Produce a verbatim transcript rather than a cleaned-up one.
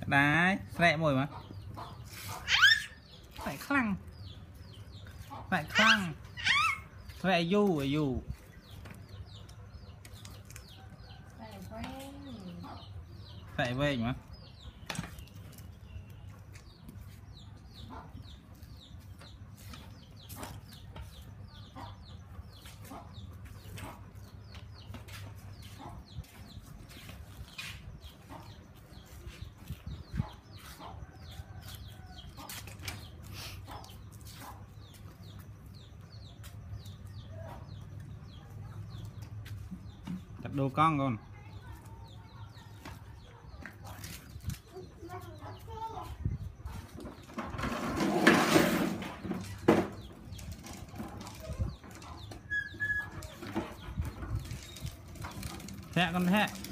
Đấy, rẹ mồi mà. Phải khăng. Phải khăng. Rẹ du, du. Phải về mà. Đặt đồ con con. Thẹ con thẹ.